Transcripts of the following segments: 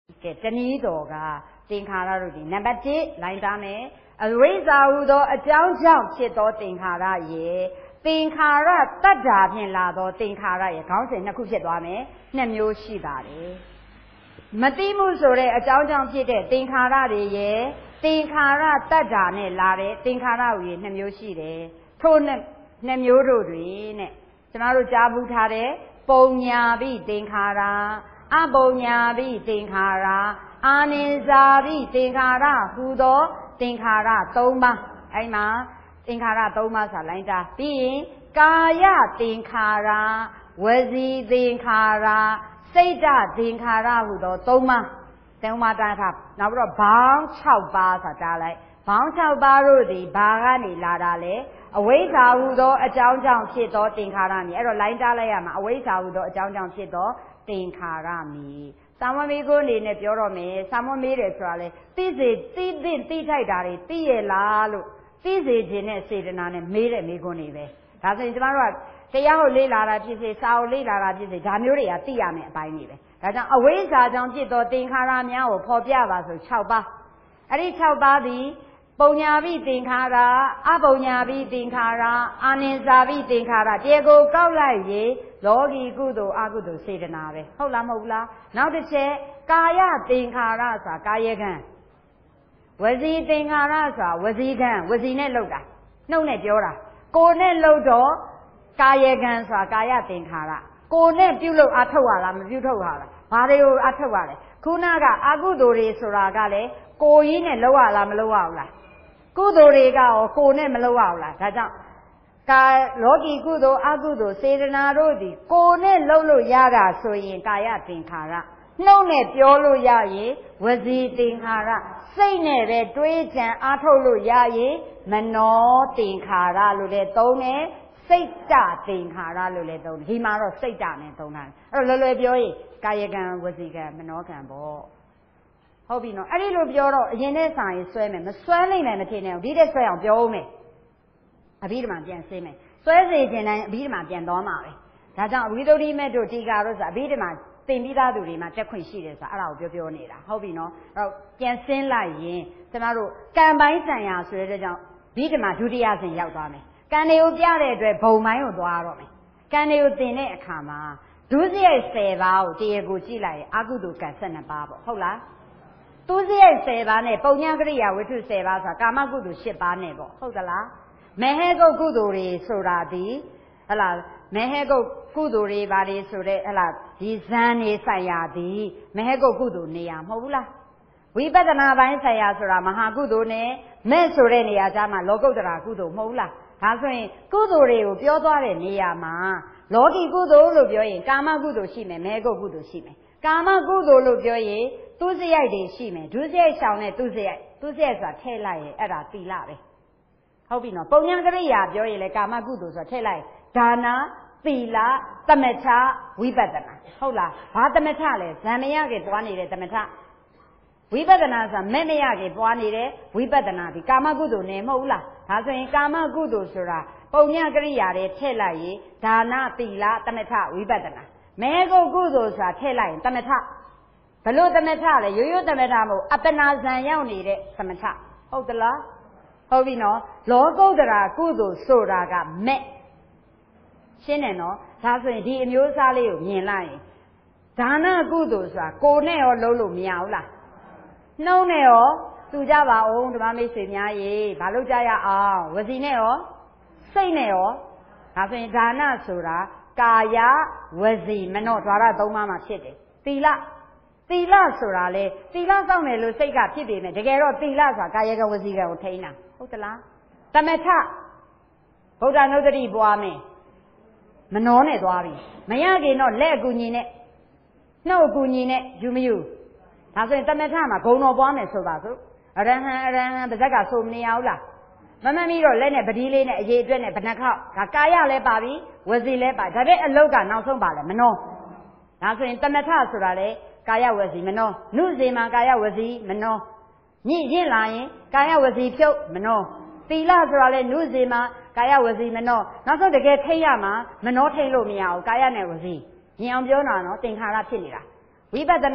ကတနည်းတော်ကသင်္ခါရတို့ဒီနံပါတ်1လိုင်းသားမယ်အဝိဇ္ဇာဟုသောအကြောင်းကြောင့်ဖြစ်သောသင်္ခါရရဲ့သင်္ခါရတတ္တာဖြင့်လာသောသင်္ခါရရဲ့ခေါင်းစဉ်နှစ်ခုဖြစ်သွားမယ်နှစ်မျိုးရှိပါတယ်မသိမှုဆိုတဲ့အကြောင်းကြောင့်ဖြစ်တဲ့သင်္ခါရတွေရဲ့သင်္ခါရတတ္တာနဲ့လာတဲ့သင်္ခါရဟူ၍နှစ်မျိုးရှိတယ်ထို့နှစ်မျိုးတို့တွင်နဲ့ကျွန်တော်တို့ကြားဘူးထားတဲ့ပုံညာပိသင်္ခါရအပုံညာပိသင်္ခါရအာနိဇာပိသင်္ခါရဟူသောသင်္ခါရ၃ပါးအဲ့မှာသင်္ခါရ၃ပါးဆိုလိုင်းတာပြီးရင်ကာယသင်္ခါရဝစီသင်္ခါရစိတ်ဓာတ်သင်္ခါရဟူသော၃ပါးတိုင်းထားနောက်ပြီးတော့ဘောင်း6ပါးဆိုတာလိုက်ဘောင်း6ပါးတို့သည်ဘာကနေလာတာလဲအဝိဇ္ဇာဟုသောအကြောင်းကြောင့်ဖြစ်သောသင်္ခါရမည်အဲ့တော့လိုင်းတားလိုက်ရမှာအဝိဇ္ဇာဟုသောအကြောင်းကြောင့်ဖြစ်သောသင်္ခါရမည်သာမမေကိုအနေနဲ့ပြောတော့မယ်သာမမေးတယ်ဆိုတာလေသိစေသိထိုက်တာတွေသိရလားလို့သိစေခြင်းနဲ့စေတနာနဲ့မေးတဲ့မေးခွန်းတွေပဲဒါဆိုရင်ကျမတို့ကတရားဟုတ်လေ့လာတာဖြစ်စေစာဟုတ်လေ့လာတာဖြစ်စေဒါမျိုးတွေကသိရမယ်အပိုင်းတွေပဲဒါကြောင့်အဝိဇ္ဇာကြောင့်ဖြစ်သောသင်္ခါရများကိုဖော်ပြပါဆို6ပါးအဲ့ဒီ6ပါးသည်ပုံညာပိသင်္ခါရအပုံညာပိသင်္ခါရအာနိဇာပိသင်္ခါရတေကိုကောက်လိုက်ရေလောကီကုသိုလ်အကုသိုလ်စေတနာပဲဟုတ်လားမဟုတ်လားနောက်တစ်ချက်ကာယသင်္ခါရဆိုတာကာယကံဝစီသင်္ခါရဆိုတာဝစီကံဝစီနဲ့လှုပ်တာနှုတ်နဲ့ပြောတာကိုယ်နဲ့လှုပ်တော့ကာယကံဆိုတာကာယသင်္ခါရကိုယ်နဲ့ပြုလုပ်အထုတ်ရလားမပြုထုတ်ရလားဘာတွေကိုအထုတ်ရလဲခုနကအကုသိုလ်တွေဆိုတာကလည်းကိုယ်ကြီးနဲ့လှုပ်ရလားမလှုပ်ရဘူးလားကုသိုလ်တွေကရောကိုယ်နဲ့မလှုပ်ရဘူးလားဒါကြောင့်လောကီကုသိုလ်အကုသိုလ်စေတနာတို့သည်ကိုယ်နဲ့လှုပ်လို့ရတာဆိုရင်ကာယသင်္ခါရနှုတ်နဲ့ပြောလို့ရရင်ဝစီသင်္ခါရစိတ်နဲ့ပဲတွေးကြံအားထုတ်လို့ရရင်မနောသင်္ခါရလို့လည်းသုံးတယ်စိတ်တသင်္ခါရလို့လည်းသုံးတယ်ဒီမှာတော့စိတ်တနဲ့သုံးတာအဲ့တော့လွယ်ပြောရင်ကာယကံဝစီကံမနောကံပေါ့ဟုတ်ပြီနော်အဲ့ဒီလိုပြောတော့အရင်နဲ့စာရင်ဆွဲမယ်မဆွဲနိုင်လည်းမဖြစ်နဲ့ဒီတဲ့ဆွဲအောင်ပြောဦးမယ်အဘိဓမ္မာပြန်ဆေးမယ်ဆွဲစေခြင်းတိုင်းအဘိဓမ္မာပြန်သွားမှာပဲဒါကြောင့်ဝိသုဒ္ဓိမေတို့တီကာတို့ဆိုအဘိဓမ္မာသင်ပြီးသားသူတွေမှာတက်ခွင့်ရှိတယ်ဆိုတာအဲ့ဒါကိုပြောနေတာဟုတ်ပြီနော်အဲ့တော့ပြန်ဆင်းလိုက်ရင်ကျမတို့ကံပိုင်းဆိုင်ရာဆိုတဲ့ကြောင့်အဘိဓမ္မာဒုတိယဆင့်ရောက်သွားမယ်ကံတွေကိုပြတဲ့အတွက်ဘုံပိုင်းကိုသွားတော့မယ်ကံတွေကိုသင်တဲ့အခါမှာဒုစရိုက်10ပါးကိုတရားကိုကြည့်လိုက်ရင်အကုသိုလ်ကံ12ပါးပေါ့ဟုတ်လားသူစရိုက်10ပါးနဲ့ပုံညာကရိယာဝိထု10ပါးဆိုတာကာမကုသိုလ်10ပါးနဲ့ပေါ့ဟုတ်သလားမဟေကုတ်ကုသိုလ်တွေဆိုတာဒီဟလာမဟေကုတ်ကုသိုလ်တွေဘာတွေဆိုတဲ့ဟလာဒီဇန်နေဆိုင်ရာဒီမဟေကုတ်ကုသိုလ်နေရာမဟုတ်ဘူးလားဝိပဿနာပိုင်းဆိုင်ရာဆိုတာမဟာကုသိုလ်နဲ့မဲ့ဆိုတဲ့နေရာကျမှလောကုတ္တရာကုသိုလ်မဟုတ်ဘူးလားဒါဆိုရင်ကုသိုလ်တွေကိုပြောသွားတဲ့နေရာမှာလောကီကုသိုလ်လို့ပြောရင်ကာမကုသိုလ်ရှိမယ်မဟေကုတ်ကုသိုလ်ရှိမယ်ကာမကုသိုလ်လို့ပြောရင်သူစရိုက်တွေရှိမယ်ဒုစရိုက်ဆောင်တဲ့သူစရိုက်ဆိုတာထည့်လိုက်ရင်အဲ့ဒါသီလပဲဟုတ်ပြီနော်ပုံညာကရိယာပြောရင်လေကာမကုသိုလ်ဆိုတာထည့်လိုက်ဒါနာသီလသမထဝိပဿနာဟုတ်လားဘာသမထလဲဇံမရကေပွားနေတဲ့သမထဝိပဿနာဆိုတာမဲ့မရကေပွားနေတဲ့ဝိပဿနာဒီကာမကုသိုလ်နဲ့မဟုတ်ဘူးလားဒါဆိုရင်ကာမကုသိုလ်ဆိုတာပုံညာကရိယာတွေထည့်လိုက်ရင်ဒါနာသီလသမထဝိပဿနာမဲကုတ်ကုသိုလ်ဆိုတာထည့်လိုက်ရင်သမထဘလို့သမထလဲရိုးရိုးသမထမဟုတ်အပ္ပနာဇံရောက်နေတဲ့သမထဟုတ်သလားဟုတ်ပြီနော်လောကုတ္တရာကုသိုလ်ဆိုတာကမဲ့ရှင်းတယ်နော်ဒါဆိုရင်ဒီအမျိုးအစားလေးကိုမြင်လိုက်ရင်ဒါနကုသိုလ်ဆိုတာကိုယ်နဲ့ရောလုံးလို့မရဘူးလားနှုံးနဲ့ရောသူကြပါအောင်ဓမ္မမိတ်ဆွေများရေဘာလို့ကြရအောင်ဝစီနဲ့ရောစိတ်နဲ့ရောဒါဆိုရင်ဒါနဆိုတာကာယဝစီမနောဓာရ၃ပါးမှာဖြစ်တယ်သီလဆိုတာလေသီလစောင့်တယ်လို့စိတ်ကဖြစ်ပေမဲ့တကယ်တော့သီလဆိုတာကာယကဝစီကကိုထိန်းတာဟုတ်သလားသမထဗုဒ္ဓနုဒ္ဓတိပွားမယ်မနှောနဲ့သွားပြီမရခင်တော့လက်အကူညီနဲ့နှုတ်အကူညီနဲ့ယူမယူဒါဆိုရင်သမထမှာဂုံတော်ပွားမယ်ဆိုပါစို့အရဟံပါဇက်ကဆိုမနေရဘူးလားမမှန်ပြီးတော့လက်နဲ့ပတိလေးနဲ့အရေးအတွက်နဲ့ဘဏ္ဍခေါက်ဒါကာယလည်းပါပြီဝစီလည်းပါဒါပေမဲ့အလုတ်ကနောက်ဆုံးပါလဲမနှောဒါဆိုရင်သမထဆိုတာလေကာယဝစီမနောနုစေမှာကာယဝစီမနောညစ်ရင့်လာရင်ကာယဝစီဖြုတ်မနောသီလဆိုတာလေနုစေမှာကာယဝစီမနောနောက်ဆုံးတကယ်ထိရမှာမနောထိလို့မရဘူးကာယနဲ့ဝစီမြင်အောင်ပြောတာနော်သင်္ခါရဖြစ်နေတာဝိပဿနာ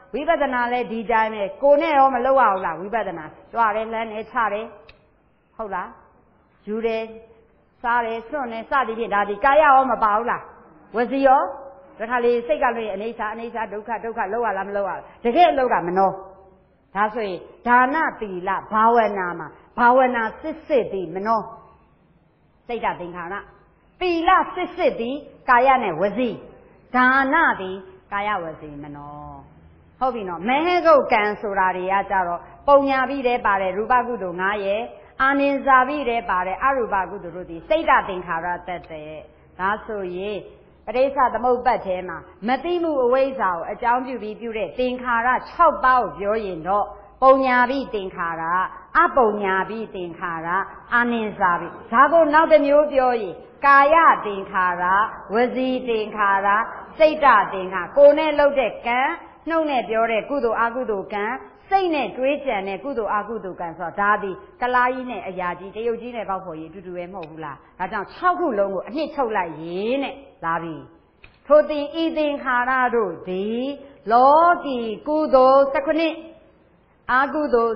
ဝိပဿနာလည်းဒီတိုင်းပဲကိုနဲ့ရောမလုပ်ရဘူးလားဝိပဿနာကြွတယ်လမ်းတယ်ချတယ်ဟုတ်လားယူတယ်စားတယ်စွန့်တယ်စသည်ဖြင့်ဒါဒီကာယရောမပါဘူးလားဝစီရောတခါလေစိတ်ကလည်းအနေစာဒုက္ခလောက်ရလားမလောက်ရလားတကယ်အလုပ်ကမနှောဒါဆိုရင်ဒါနသီလဘာဝနာမှာဘာဝနာစစ်သည်မနှောစိတ်ဓာတ်သင်္ခါရသီလစစ်သည်ကာယနဲ့ဝစီဒါနသည်ကာယဝစီမနှောဟုတ်ပြီနော်မဟေကုတ်ကံဆိုတာတွေကကြတော့ပုံညာပြီးတဲ့ပါတယ်ရူပကုသိုလ်9ရဲ့အာနိဇာပြီးတဲ့ပါတယ်အရူပကုသိုလ်တို့သည်စိတ်ဓာတ်သင်္ခါရတက်တဲ့ဒါဆိုရင်ပရိစ္ဆသမုပ္ပတ်ထဲမှာမသိမှုအဝိဇ္ဇာကိုအကြောင်းပြုပြီးပြုတဲ့သင်္ခါရ6ပါးကိုပြောရင်တော့ပုံညာပြီးသင်္ခါရအပုံညာပြီးသင်္ခါရအာနိဇာပြီးဒါကိုနောက်တစ်မျိုးပြောရင်ကာယသင်္ခါရဝစီသင်္ခါရစိတ်ဓာတ်သင်္ခါကိုယ်နဲ့လုပ်တဲ့ကံနှုတ်နဲ့ပြောတဲ့ကုသိုလ်အကုသိုလ်ကံစိတ်နဲ့တွေးကြံတဲ့ကုသိုလ်အကုသိုလ်ကံဆိုတော့ဒါသည်ကလားကြီးနဲ့အရာကြီးတရုတ်ကြီးနဲ့ပေါက်ဖို့ကြီးအတူတူပဲမဟုတ်ဘူးလားဒါကြောင့်6ခုလုံးကိုအနှစ်ချုပ်လိုက်ရေးနဲ့လာပြီထိုသင်ဤသင်္ခါရတို့သည်လောကီကုသိုလ်19အာကုသိုလ်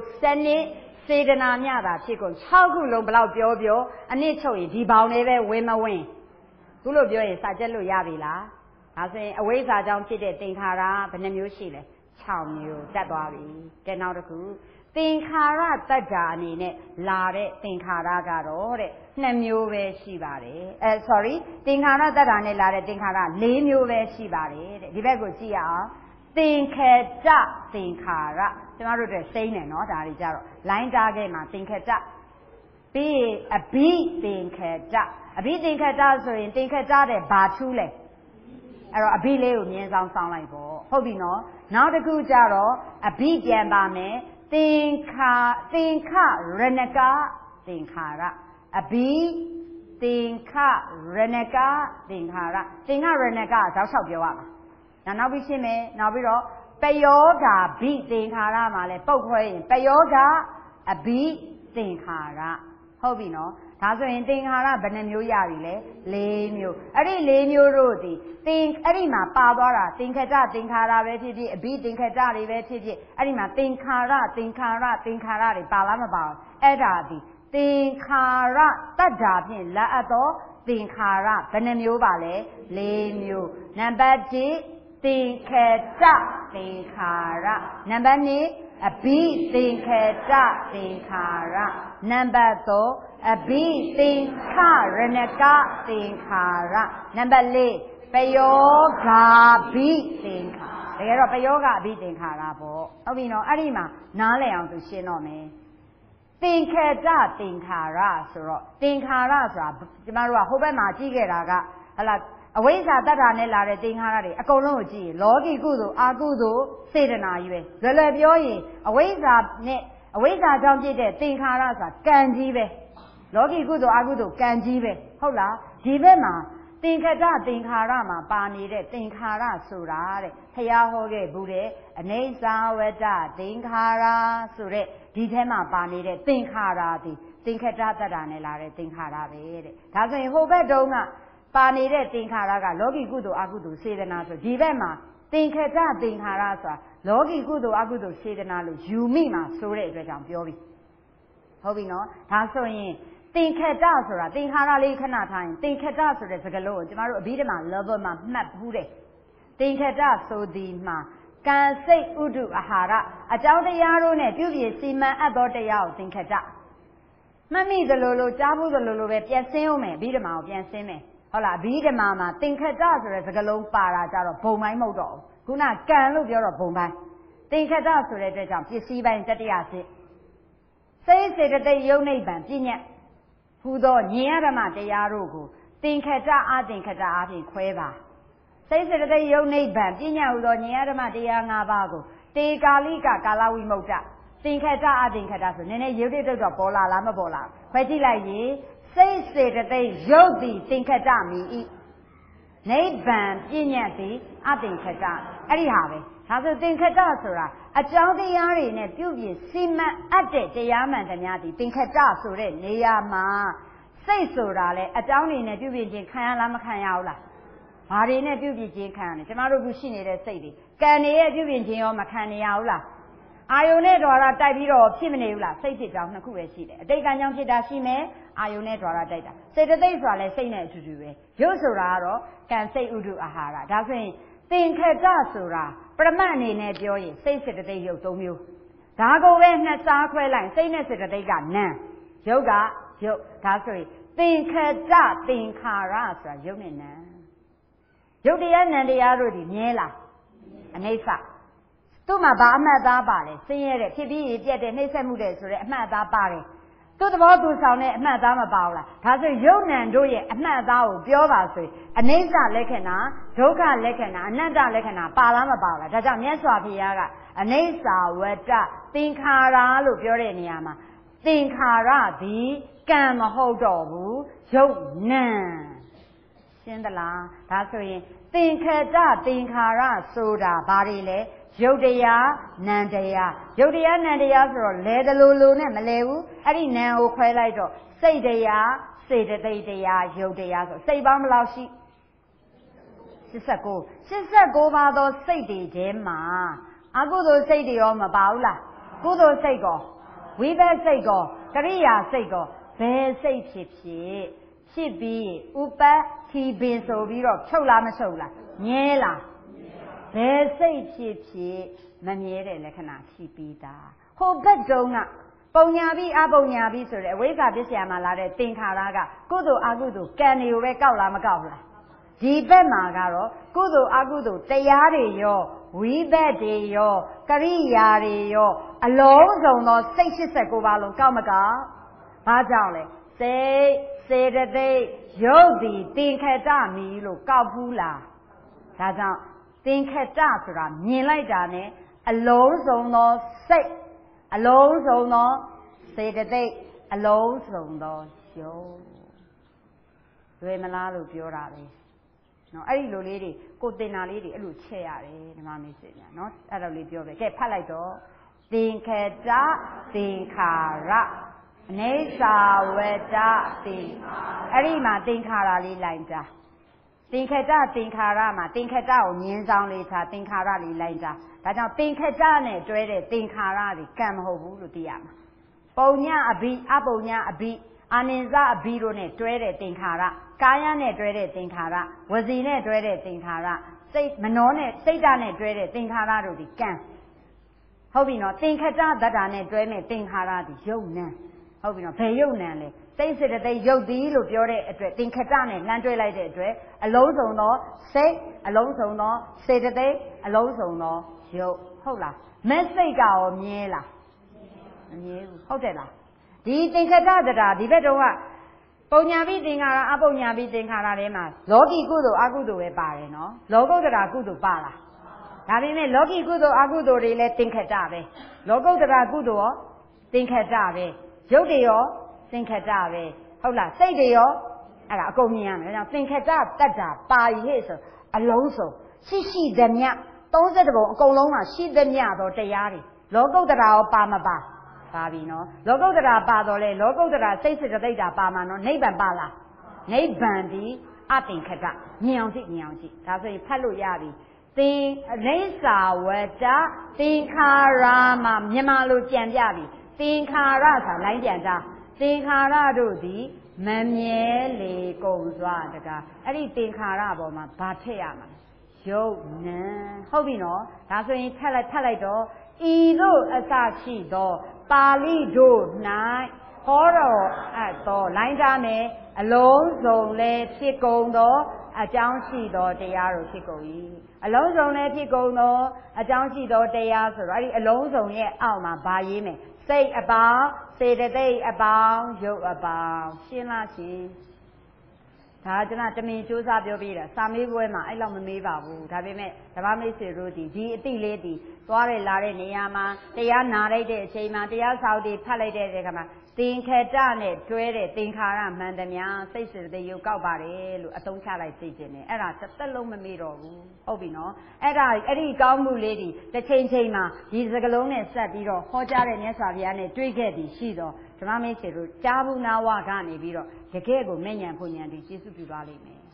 7စေတနာမြတာဖြစ်ကုန်6ခုလုံးဘလောက်ပြောအနှစ်ချုပ်ရင်ဒီဘောင်လေးပဲဝင်မဝင်ခုလိုပြောရင်စာချက်လို့ရပြီလားဒါဆိုရင်အဝိဇ္ဇာကြောင့်ဖြစ်တဲ့သင်္ခါရဘယ်နှမျိုးရှိလဲ6မျိုးတက်သွားပြီကဲနောက်တစ်ခုသင်္ခါရတတ္တာအနေနဲ့လာတဲ့သင်္ခါရကတော့တဲ့2မျိုးပဲရှိပါတယ်သင်္ခါရတတ္တာနဲ့လာတဲ့သင်္ခါရ4မျိုးပဲရှိပါတယ်တဲ့ဒီဘက်ကိုကြည့်ရအောင်သင်္ခေတသင်္ခါရကျမတို့တို့စိမ့်နေနော်ဒါတွေကြတော့လိုင်းတားခဲ့မှာသင်္ခေတပြီးအဘိသင်္ခေတအဘိသင်္ခေတဆိုရင်သင်္ခေတတဲ့ဘာထူးလဲအဲ့တော့အဘိလေးကိုမြင်းဆောင်ဆောင်လိုက်ပေါ့ဟုတ်ပြီနော်နောက်တစ်ခုကြတော့အဘိပြန်ပါမယ်သင်္ခရဏကသင်္ခါရအဘိသင်္ခရဏကသင်္ခါရသင်္ခရဏကတောက်လျှောက်ပြောရမှာနောက်ပြီးရှင်းမယ်နောက်ပြီးတော့ပယောဂာဘိသင်္ခါရမှာလဲပုတ်ခွဲရင်ပယောဂာအဘိသင်္ခါရဟုတ်ပြီနော်ဒါဆိုရင်သင်္ခါရဘယ်နှမျိုးရပြီလဲ4မျိုးအဲ့ဒီ4မျိုးတို့ဒီအဲ့ဒီမှာပါသွားတာသင်္ခတသင်္ခါရပဲဖြစ်ဖြစ်အဘိသင်္ခတတွေပဲဖြစ်ဖြစ်အဲ့ဒီမှာသင်္ခါရတွေပါလားမပါဘူးအဲ့ဒါဒီသင်္ခါရတတ္တာဖြင့်လက်အပ်သောသင်္ခါရဘယ်နှမျိုးပါလဲ4မျိုးနံပါတ်1သင်္ခေတသင်္ခါရနံပါတ်2အဘိသင်္ခေတသင်္ခါရနံပါတ်3အဘိသင်္ခရဏကသင်္ခါရနံပါတ်4ပယောဂာဘိသင်္ခါတကယ်တော့ပယောဂာဘိသင်္ခါရပေါ့ဟုတ်ပြီနော်အဲ့ဒီမှာနားလည်အောင်သူရှင်းတော့မယ်သင်္ခေတသင်္ခါရဆိုတော့သင်္ခါရဆိုတာကျမတို့ကဟိုဘက်မှာကြည့်ခဲ့တာကဟလာအဝိဇ္ဇာတတ္တာနဲ့လာတဲ့သင်္ခါရတွေအကုန်လုံးကိုကြည့်ရင်လောကီကုသိုလ်အာကုသိုလ်စေတနာကြီးပဲလွယ်ပြောရင်အဝိဇ္ဇာကြောင့်ဖြစ်တဲ့သင်္ခါရဆိုတာကံကြီးပဲလောကီကုသိုလ်အာကုသိုလ်ကံကြီးပဲဟုတ်လားဒီဘက်မှာသင်္ခတသင်္ခါရမှာပါနေတဲ့သင်္ခါရဆိုတာတဲ့ဘုရားဟောခဲ့ဘူးတဲ့အနေစာဝတ္တသင်္ခါရဆိုတဲ့ဒီထဲမှာပါနေတဲ့သင်္ခါရသည်သင်္ခတတတ္တာနဲ့လာတဲ့သင်္ခါရပဲတဲ့ဒါဆိုရင်ဟိုဘက်တုန်းကပါနေတဲ့သင်္ခါရကလောကီကုသိုလ်အကုသိုလ်စေတနာဆိုဒီဘက်မှာသင်္ခတသင်္ခါရဆိုတာလောကီကုသိုလ်အကုသိုလ်စေတနာလို့ယူမိမှာဆိုတဲ့အတွက်ကြောင့်ပြောပြီဟုတ်ပြီနော်ဒါဆိုရင်သင်္ခတဆိုတာသင်္ခါရလေးခဏထားရင်သင်္ခတဆိုတဲ့စကားလုံးကိုကျမတို့အဘိဓမ္မာ level မှာမှတ်ဘူးတယ်သင်္ခတဆိုဒီမှာကံစိတ်ဥဒုအာဟာရအကြောင်းတရားတို့နဲ့ပြုပြင်စီမံအပ်သောတရားကိုသင်္ခတမှတ်မိသလိုလိုကြားဘူးသလိုလိုပဲပြန်ဆင်းအောင်မယ်အဘိဓမ္မာကိုပြန်ဆင်းမယ်ဟုတ်လားအဘိဓမ္မာမှာသင်္ခတဆိုတဲ့စကားလုံးပါတာကြတော့ဘုံပိုင်းမဟုတ်တော့ဘူးခုနကံလို့ပြောတော့ဘုံပိုင်းသင်္ခတဆိုတဲ့အတွက်ကြောင့်ပစ္စည်းပိုင်းတတိယစစ်စိတ်စေတသိက်ယုံနိဗ္ဗာန်ပြည့်ညတ်ဟူသောဉာဏ်ဓမ္မတရားတို့ကိုသင်္ခတအသင်္ခတအပြင်ခွဲပါစိတ်စေတသိက်ယုံနိဗ္ဗာန်ပြည့်ညတ်ဟူသောဉာဏ်ဓမ္မတရား၅ပါးကိုတေကာလိကကာလဝိမု ക്ത သင်္ခတအသင်္ခတဆိုနည်းနည်းရုပ်တိတုတ်တော့ပေါ်လာလားမပေါ်လာခွဲကြည့်လိုက်ရင်စိတ်စေတသိက်ယုတ်သည်သင်္ခတမီဤနိဗ္ဗာန်ပြည့်ညတ်သည်အသင်္ခတအဲ့ဒီဟာပဲဒါဆိုသင်္ခတဆိုတာအကြောင်းတရားတွေနဲ့ပြုပြင်စီမံအပ်တဲ့တရားမှန်သမျှသည်သင်္ခတဆိုတဲ့နေရာမှာစိတ်ဆိုတာလေအကြောင်းတွေနဲ့ပြုပြင်ခြင်းခံရလားမခံရဘူးလားဟဘာတွေနဲ့ပြုပြင်ခြင်းခံရလဲကျမတို့ခုရှိနေတဲ့စိတ်တွေကံတွေရဲ့ပြုပြင်ခြင်းရောမခံနေရဘူးလားအာယုန်နဲ့ဓာရတိုက်ပြီးတော့ဖြစ်မနေဘူးလားစိတ်ဖြစ်ကြောင်းနှစ်ခုပဲရှိတယ်အတိတ်ကံကြောင့်ဖြစ်တာရှိမယ်အာယုန်နဲ့ဓာရတိုက်တာစေတသိက်ဆိုတာလည်းစိတ်နဲ့အတူတူပဲရုပ်ဆိုတာကတော့ကံစိတ်ဥဒုအာဟာရဒါဆိုရင်သင်္ခတဆိုတာပရမတ်အနေနဲ့ပြောရင်စိတ်စေတသိက်ရုပ်၃မျိုးဒါကိုပဲနှစ်စားခွဲလိုက်စိတ်နဲ့စေတသိက်ကနာမ်ရုပ်ကရုပ်ဒါဆိုရင်သင်္ခတသင်္ခါရဆိုတာရုပ်နဲ့နာမ်ရုပ်တရားနာမ်တရားတို့ဒီမြဲလားအနိစ္စသူ့မှာဘာအမှတ်သားပါလဲဆင်းရဲတဲ့ဖြစ်ပြီးပြက်တဲ့နှိမ့်ဆက်မှုတဲ့ဆိုတဲ့အမှတ်သားပါတယ်သူ့သဘောသူဆောင်တဲ့အမှတ်သားမပါဘူးလားဒါဆိုရုပ်နာမ်တို့ရဲ့အမှတ်သားကိုပြောပါဆိုရင်အနိစ္စလက္ခဏာဒုက္ခလက္ခဏာအနတ္တလက္ခဏာပါလားမပါဘူးလားဒါကြောင့်မြတ်စွာဘုရားကအနိစ္စဝတ္တသင်္ခါရလို့ပြောတဲ့နေရာမှာသင်္ခါရသည်ကံမဟုတ်တော့ဘူးရုပ်နာမ်ရှင်းသလားဒါဆိုရင်သင်္ခတသင်္ခါရဆိုတာဘာတွေလဲရုပ်တရားနံတရားရုပ်တရားနံတရားဆိုတော့လဲတလူလူနဲ့မလဲဘူးအဲ့ဒီနံကိုခွဲလိုက်တော့စိတ်တရားစေတသိက်တရားရုပ်တရားဆိုစိတ်ပေါင်းဘယ်လောက်ရှိ89ပါးသောစိတ်တွေထဲမှာအကုသိုလ်စိတ်တွေရောမပါဘူးလားကုသိုလ်စိတ်ကောဝိဘတ်စိတ်ကောကရိယာစိတ်ကောဘယ်စိတ်ဖြစ်ပြီးဥပတ်ထီပင်ဆိုပြီးတော့ချုပ်လားမချုပ်လားမြဲလားဘယ်စိတ်ဖြစ်မမြဲတဲ့လက္ခဏာရှိပြီးသားဟိုဘက်တုံးကပုံညာပြီးအပုံညာပြီးဆိုတဲ့အဝိဇ္ဇာပစ္စယမှာလာတဲ့သင်္ခါရကကုသိုလ်အကုသိုလ်ကံတွေကိုပဲကောက်လားမကောက်ဘူးလားဒီဘက်မှာကတော့ကုသိုလ်အကုသိုလ်တရားတွေရောဝိဘတ်တွေရောကရိယာတွေရောအလုံးစုံသောစိတ်89ပါးလုံးကောက်မကောက်ဘာကြောင့်လဲစိတ်စေတသိက်ရုပ်သည်သင်္ခတမီလို့ကောက်ဘူးလားဒါကြောင့်သင်္ခတဆိုတာမြင်လိုက်တာနဲ့အလုံးစုံသောစိတ်အလုံးစုံသောစေတသိက်အလုံးစုံသောရုပ်လွယ်မလားလို့ပြောတာပဲနော်အဲ့ဒီလိုလေးတွေကိုတင်တာလေးတွေအဲ့လိုချက်ရတယ်ဓမ္မမိတ်ဆွေများနော်အဲ့လိုလေးပြောပဲကဲဖတ်လိုက်တော့သင်္ခတသင်္ခါရအနိစ္စဝတ္တသင်္ခါရအဲ့ဒီမှာသင်္ခါရလေးလိုက်တာသင်္ခတသင်္ခါရမှာသင်္ခတကိုမြင်းဆောင်လေးထားသင်္ခါရလေးလိုက်တာဒါကြောင့်သင်္ခတနဲ့တွဲတဲ့သင်္ခါရတွေကံမဟုတ်ဘူးလို့သိရမှာပုံညအဘိအပုံညအဘိအာနိစ္စအဘိတို့နဲ့တွဲတဲ့သင်္ခါရကာယနဲ့တွဲတဲ့သင်္ခါရဝစီနဲ့တွဲတဲ့သင်္ခါရစိတ်မနောနဲ့စိတ်ဓာတ်နဲ့တွဲတဲ့သင်္ခါရတို့ဒီကံဟုတ်ပြီနော်သင်္ခတသတ္တာနဲ့တွဲမဲ့သင်္ခါရဒီယုတ်နံဟုတ်ပြီနော်ဘယ်ယုတ်နံလဲစိတ်စေတသိက်ယုတ်သည်လို့ပြောတဲ့အတွက်သင်္ခတနဲ့လှမ်းတွဲလိုက်တဲ့အတွက်အလုံးစုံသောစိတ်အလုံးစုံသောစေတသိက်အလုံးစုံသောယုတ်ဟုတ်လားမဲ့စိတ်ကရောမြဲလားမမြဲဘူးဟုတ်တယ်လားဒီသင်္ခတသတ္တာဒီဘက်တုန်းကပုံညာပိသင်္ခါရအပုံညာပိသင်္ခါရထဲမှာလောကီကုသိုလ်အကုသိုလ်ပဲပါတယ်နော်လောကုတ္တရာကုသိုလ်ပါလားဒါပေမဲ့လောကီကုသိုလ်အကုသိုလ်တွေလည်းသင်္ခတပဲလောကုတ္တရာကုသိုလ်ရောသင်္ခတပဲရုပ်တွေရောသင်္ခတပဲဟုတ်လားစိတ်တွေရောအဲ့ဒါအကုန်မြင်ရမယ်ဒါကြောင့်သင်္ခတတတ္တာပါရီဟဲ့ဆိုအလုံးစုံရှိသမျှ30ပုံအကုန်လုံးမှာရှိသမျှသောတရားတွေလောကုတ္တရာရောပါမပါပါပြီနော်လောကုတ္တရာပါတော့လေလောကုတ္တရာစိတ်စေတသိက်တာပါမှာနော်နိဗ္ဗာန်ပါလားနိဗ္ဗာန်ဒီအသင်္ခတမြင်အောင်ကြည့်ဒါဆိုရင်ဖတ်လို့ရပြီသင်အိဋ္ဌာဝတ္တသင်္ခါရမှာမြန်မာလိုကြံပြပြီသင်္ခါရဆိုတာလိုင်းပြန်တာသင်္ခါရတို့သည်မမြဲလေကုန်စွာတကားအဲ့ဒီသင်္ခါရပေါ်မှာဘာထည့်ရမှာယုတ်နံဟုတ်ပြီနော်ဒါဆိုရင်ထပ်လိုက်တော့ဤသို့အစရှိသောပါဠိတို့၌ဟောတော်အပ်သောလိုင်းသားမယ်အလုံးစုံလည်းဖြစ်ကုန်သောအကြောင်းရှိသောတရားတို့ဖြစ်ကုန်၏အလုံးစုံလည်းဖြစ်ကုန်သောအကြောင်းရှိသောတရားဆိုတော့အဲ့ဒီအလုံးစုံရဲ့အောက်မှာဗာရေးမယ်စိတ်အပေါင်းစေတသိက်အပေါင်းရုပ်အပေါင်းရှင်းလားရှင်းဒါကျွန်တော်တမင်စူးစမ်းပြောပြတာစာမေးပွဲမှာအဲ့လောက်မမေးပါဘူးဒါပေမဲ့ဓမ္မမိတ်ဆွေတို့ဒီအတိလေးဒီသွားရလာတဲ့နေရာမှာတရားနာလိုက်တဲ့အချိန်မှာတရားစာအုပ်တွေဖတ်လိုက်တဲ့အခါမှာသင်္ခတနဲ့တွဲတဲ့သင်္ခါရမှန်သမျှစိတ်စေတသိက်ရုပ်ကောက်ပါတယ်လို့အသုံးချလိုက်သိခြင်းနဲ့အဲ့ဒါတစ်သက်လုံးမမေ့တော့ဘူးဟုတ်ပြီနော်အဲ့ဒီကောင်းမှုလေးဒီတစ်ချိန်မှာဒီစကလုံးနဲ့ဆက်ပြီးတော့ဟောကြားတဲ့မြတ်စွာဘုရားနဲ့တွေ့ခဲ့ပြီးရှိတော့ဓမ္မမိတ်ဆွေတို့ကြားဘူးနာဝကနေပြီးတော့တကယ့်ကိုမဲ့ညံဖွဉဏ်ဒီကျေးဇူးပြုပါလိမ့်မယ်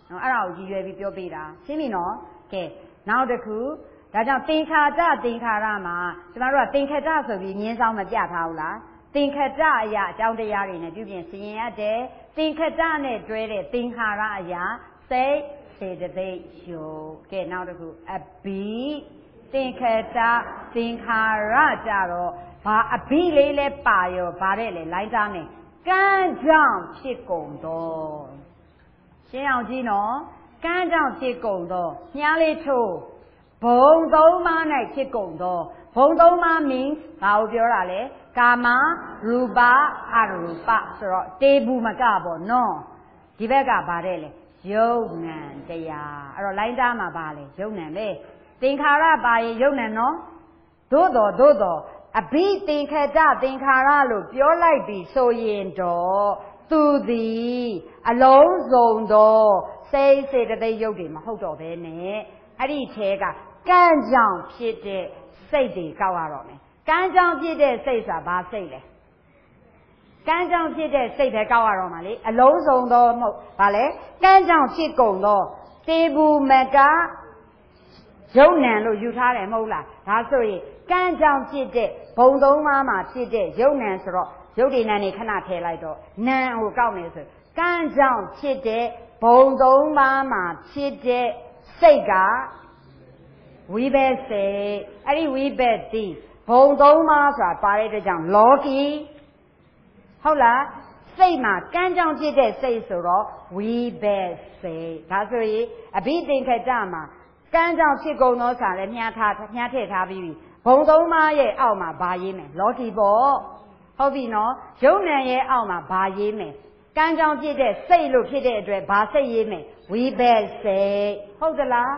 အဲ့ဒါကိုရည်ရွယ်ပြီးပြောပြတာရှင်းပြီနော်ကဲနောက်တစ်ခုဒါကြောင့်သင်္ခါတသင်္ခါရမှာကျမတို့ကသင်္ခတဆိုပြီးငင်းဆောင်မပြထားဘူးလားသင်္ခတအရာအကြောင်းတရားတွေနဲ့ပြုပြင်စီရင်ရတယ်သင်္ခတနဲ့တွဲတဲ့သင်္ခါရအရာစိတ်စေတသိက်ယုတ်ကဲနောက်တစ်ခုအဘိသင်္ခတသင်္ခါရကြတော့ဘာအဘိလေးလဲပါရောဗါတဲ့လေလိုက်သားမယ်ကံကြောင့်ဖြစ်ကုန်တော့ရှင်းအောင်ကြည့်နော်ကံကြောင့်ဖြစ်ကုန်တော့မြားလေးထိုးဘုံသုံးပါး၌ဖြစ်ကုန်တော့ဘုံသုံးပါး means ဘာကိုပြောတာလဲကာမရူပအရူပဆိုတော့တေဘူးမကပေါ့နော်ဒီဘက်ကဗါတဲ့လေယုတ်နံတရားအဲ့တော့လိုင်းသားမှာဗါလေယုတ်နံပဲသင်္ခါရပါရင်ယုတ်နံနော်သို့တော်အဘိသင်္ခတသင်္ခါရလို့ပြောလိုက်ပြီဆိုရင်တော့သူသည်အလုံးစုံသောစိတ်စေတသိက်ယုတ်တွေမဟုတ်တော့ဘဲနဲ့အဲ့ဒီထဲကကံကြောင့်ဖြစ်တဲ့စိတ်တွေကောက်ရတော့မယ်ကံကြောင့်ဖြစ်တဲ့စိတ်ဆိုတာဘာစိတ်လဲကံကြောင့်ဖြစ်တဲ့စိတ်ပဲကောက်ရတော့မှာလေအလုံးစုံသောမဟုတ်ဘာလဲကံကြောင့်ဖြစ်ကုန်သောတေဘူးမကယုံနံလို့ယူထားတယ်မဟုတ်လားဒါဆိုရင်ကံကြောင့်ဖြစ်တဲ့ဘုံသုံးပါးမှာဖြစ်တဲ့ယုံနံဆိုတော့ယုတ်ဒီနံနေခဏထည့်လိုက်တော့နံကိုကောက်မယ်ဆိုကံကြောင့်ဖြစ်တဲ့ဘုံသုံးပါးမှာဖြစ်တဲ့စိတ်ကဝိဘက်စိတ်အဲ့ဒီဝိဘက်တိဘုံသုံးပါးဆိုတာပါတဲ့အတွက်ကြောင့်လောကီဟုတ်လားစိတ်မှာကံကြောင့်ဖြစ်တဲ့စိတ်ဆိုတော့ဝိဘက်စိတ်ဒါဆိုရင်အဘိသင်္ခတမှာကံကြောင့်ဖြစ်ကုန်သောစာလည်းမြားထည့်ထားပြီးပြီဘုံသုံးပါးရဲ့အောက်မှာဘာရေးမယ်လောကီပေါ့ဟုတ်ပြီနော်ယုံနံရဲ့အောက်မှာဘာရေးမယ်ကံကြောင့်ဖြစ်တဲ့စိတ်လို့ဖြစ်တဲ့အတွက်ဘာစိတ်ရေးမယ်ဝိဘက်စိတ်ဟုတ်သလား